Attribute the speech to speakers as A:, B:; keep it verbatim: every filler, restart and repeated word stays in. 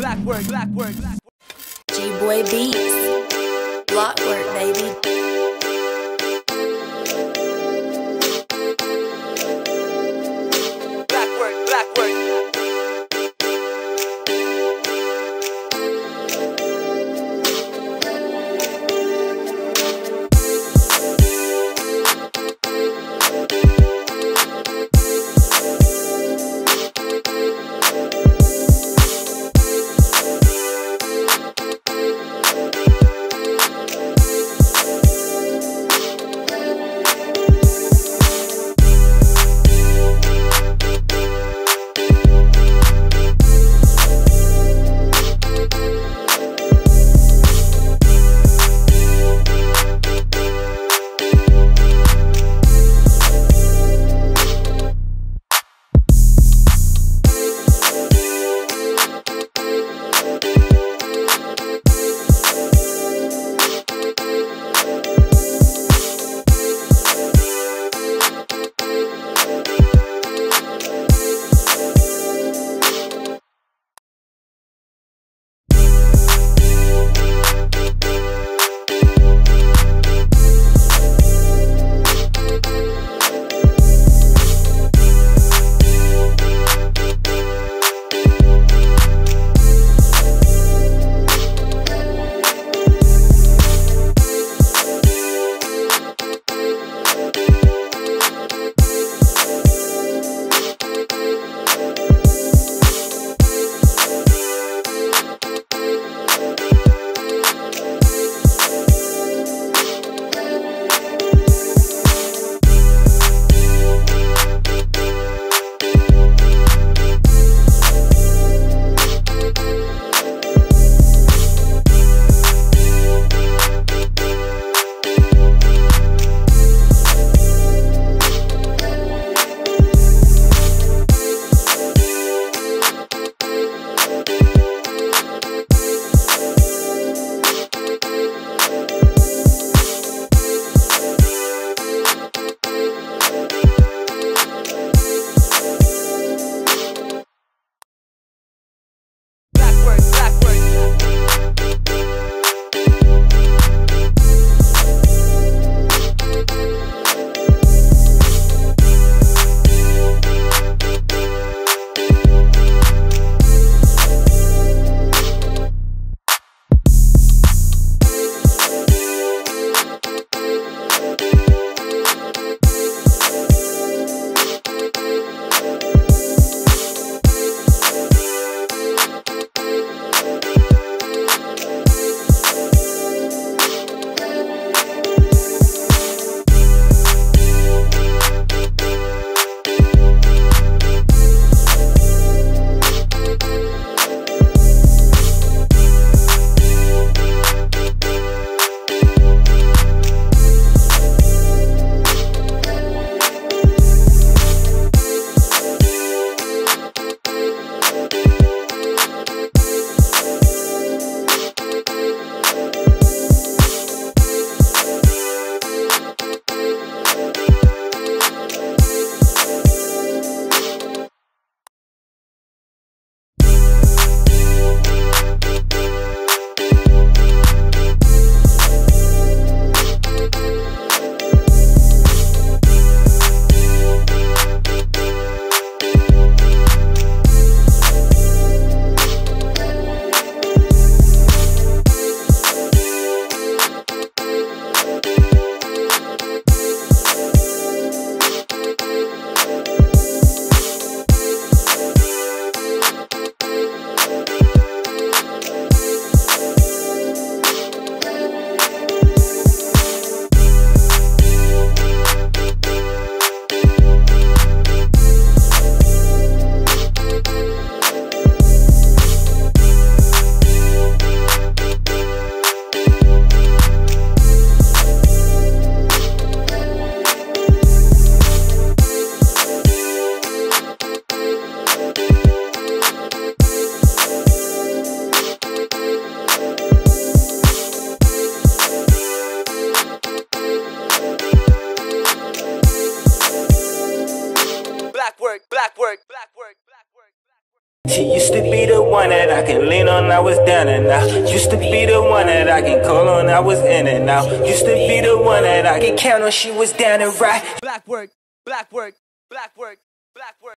A: black work, black work, black work.
B: G-Boy Beats, block work, baby.
A: Black work, black work.
C: She used to be the one that I can lean on, I was down and out. Used to be the one that I can call on, I was in and out. Used to be the one that I can count on, she was down and right.
A: Black work, black work, black work, black work.